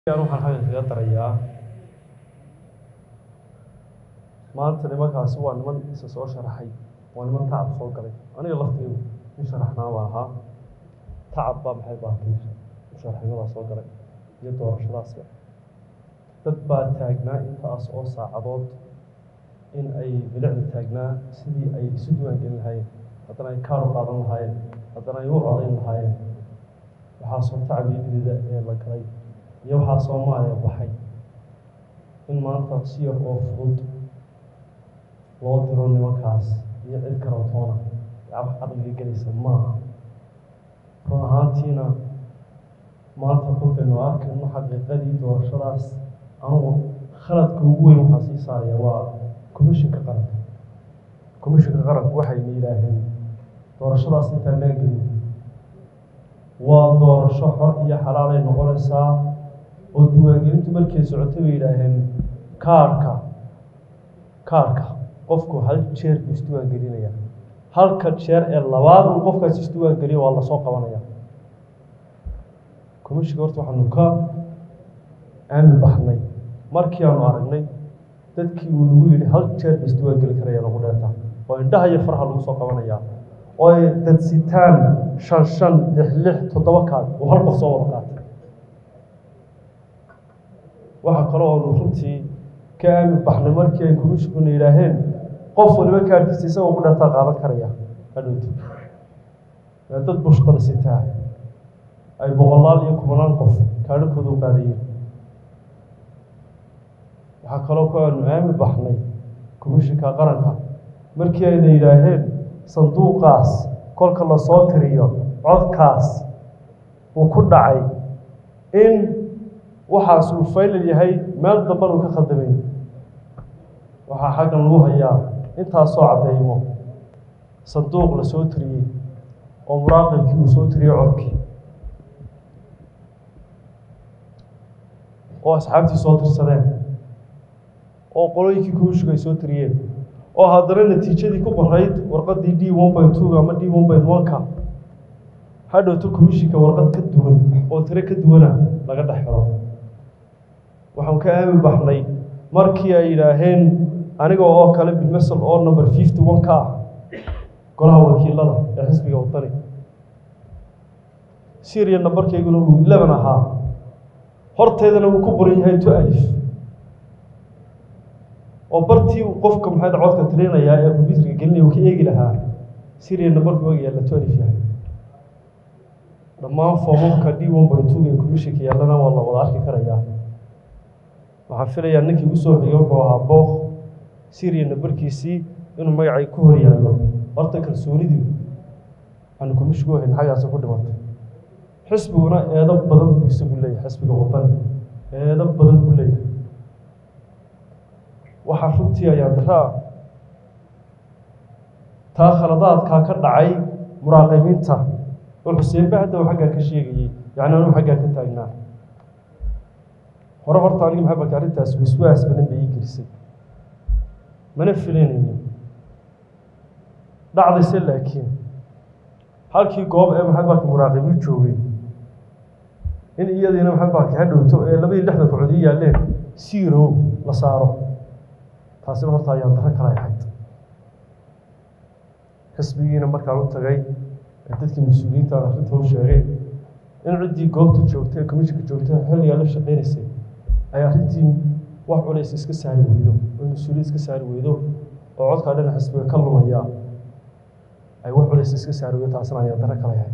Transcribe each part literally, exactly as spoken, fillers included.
أنا waxaan xaqiiqada darayaa maanta nimankaasi waa niman isa soo sharaxay waa niman tacab soo galay aniga lafteedu in sharaxnaa baa ahaa tacab baa maxay baatay sharaxnimada soo galay iyo doorashadaas dad baa taagnaa intaas oo saacadood in ay bilicda taagnaa sidii ay isu diiwaangelin lahaayeen haddana ay kaar u qaadan lahaayeen haddana ay u codayn lahaayeen waxaa soo tacabiyadida ee la galay iyo waxaa Soomaaliya baxay in maanta si yar oo fudud loo diro nimankaas iyo cid karantoona wax caqliga gelaysa maaha run ahaantiina maanta kolkaynu arkayno xaqiiqadii doorashadaas anugu khaladka ugu weyn waxaa sii saaraya waa komishinka qaranka komishinka qaranku waxay yidhaaheen doorashadaas intaan laga gelin waa doorasho xor iyo xalaal ay noqonaysaa oo diiwaangelintu markay socotay bay yidhaaheen kaarka kaarka qofku hal jeer buu isdiiwaangelinayaa halka jeer ee labaad uu qofkaas isdiiwaangeliyo waa lasoo qabanayaa komishinka horta waxaanu ka aamin baxnay markii aanu aragnay dadkii uu nagu yidhi hal jeer buu isdiiwaangeli karaya nagu dheertaa oo indhaha iyo farha lagu soo qabanayaa oo ay dad sitaan shan shan lix lix toddoba kaad oo hal qof soo wada qaatay waxa kale oo runtii ka aamin baxnay markii ay komishinku yidhaaheen qof waliba kaarkiisa isagoo ku dheertaa qaadan karaya hadhowto dad bushqada sitaa ay boqolaal iyo kumanaan qof kaadhakooda u qaadayeen waxaa kaloo ku aanu aamin baxnay komishinka qaranka markii ayna yidhaaheen sanduuqaas kolka lasoo tiriyo codkaas uu ku dhacay in waxaas uu faylal yahay meel dambana uu ka khaldamayn waxaa xaggan lagu hayaa intaasoo cadeymo sanduuq lasoo tiriyey oo muraaqibkii uu soo tiriyey codkii oo asxaabtii soo tirsadeen oo qolooyinkii komishinka ay soo tiriyeen oo haddana natiijadii ku qorayd warqaddii d one by two ama d one by one-ka hadhowto komishinka warqad ka duwan oo tiro ka duwana laga dhex xiro waxaan ka aamin baxnay markii ay yidhaaheen aniga oo kale bilmasel oo number fifty one ka ah golaha wakiilada ee xisbiga wadani syria nambarkayguna uu eleven ahaa horteedana uu ku qoran yahay to alif oo bartii uu qofka maxay codka tirinayaa ee computerka gelinaya uu ka eegi lahaa syria nambarku waa yaalla to alif yahay dhammaan foomamka d one by two ee komishinka yaallana waa la wada arki karayaa waxaan filayaa ninkii ugu soo xigay wuxuu ahaa booq syria nambarkiisii inuu magacay ku hor yaallo horta kalsoonidii aanu komishinku ahayn xaggaasi ku dhimatay xisbiguna eedo badan buu isagu leeyahay xisbiga wadani eedo badan buu leeyahay waxaa runtii ayaa daraa taa khaladaadkaa ka dhacay muraaqibiinta oo xuseenba hadda uu xaggaa ka sheegayey yacni anuu xaggaa ka taagnaa hore horta aniga maxay barka arrintaas waswaas badan bay ii gelisay mana filanaynin dhacdayse laakiin halkii goob ee maxay barka muraaqibiin joogay in iyadiina maxay barka hadhowto ee laba iyo lixdan kocod ii yaalleen zero la saaro taasina horta ayaan daro kala ahayd xisbigiina markaan u tagay dadkii mas-uuliyiinta arrinta u sheegay in ciddii goobta joogtay ee komishinka joogtay xilligaa la shaqaynaysay ay arrintii wax culays iska saari weydo oo mas-uuliyad iska saari weydo oo codkaa dhinaca xisbiga ka lumaya ay wax culays iska saari weydo taasina ayaan daro kala ahayd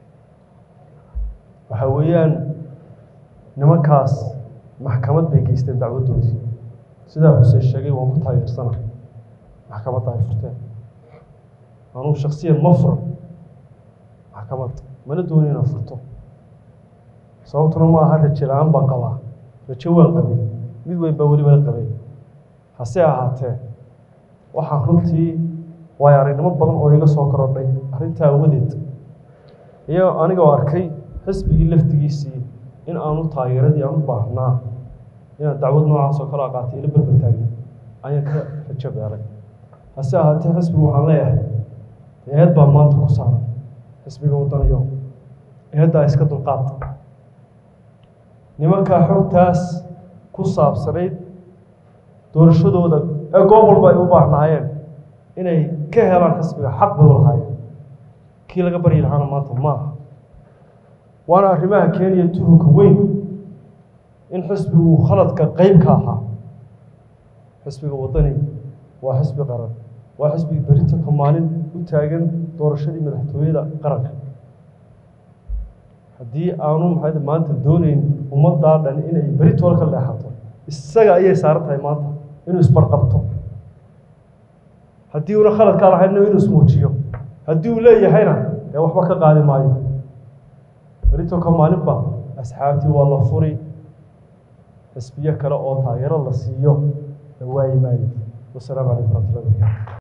waxaa weeyaan nimankaas maxkamad bay geysteen dacwaddoodii sidaa xuseen sheegay waan ku taageersana maxkamadda ay furteen anugu shaksiyan ma furan maxkamad mana dooni inaan furto sababtuna ma aha raje la-aan baan qabaa rajo waan qabay mid weyn baa weliba la qabay hase ahaatee waxaan runtii waayo aragnimo badan oo iga soo korodhay arrintaa awadeed iyo aniga oo arkay xisbigii laftigiisii in aanu taageeradii aan u baahnaa inaan dacwad noocaas oo kale qaatay ila berber taagna ayaan ka rajo beelay hase ahaatee xisbigu waxaan leeyahay eed baa maanta ku saaran xisbiga wadaniyo eeddaa iska dulqaad nimankaa xogtaas ku saabsanayd doorashadooda ee goob walba ay u baahnaayeen inay ka helaan xisbiga xaq bay u lahaayeen kii laga baryi lahaana maanta maaha waana arrimaha keenaya tuhunka weyn in xisbigu khaladka qayb ka ahaa xisbiga waddani waa xisbi qaran waa xisbiga berito ka maalin u taagan doorashadii madaxtooyada qaranka haddii aanu maxay maanta doonayn ummaddaa dhan inay beritool ka leexato isaga ayay saaran tahay maanta inuu isbarqabto haddii uuna khaladkaa lahayna inuu ismuujiyo haddii uu leeyahayna dee waxba ka qaadi maayo berito ka maalinba asxaabtii waa la furi xisbiyo kale oo taageero la siiyo la waayi maayo wasalaamu calaykum waraxmatullahi wabarakaatu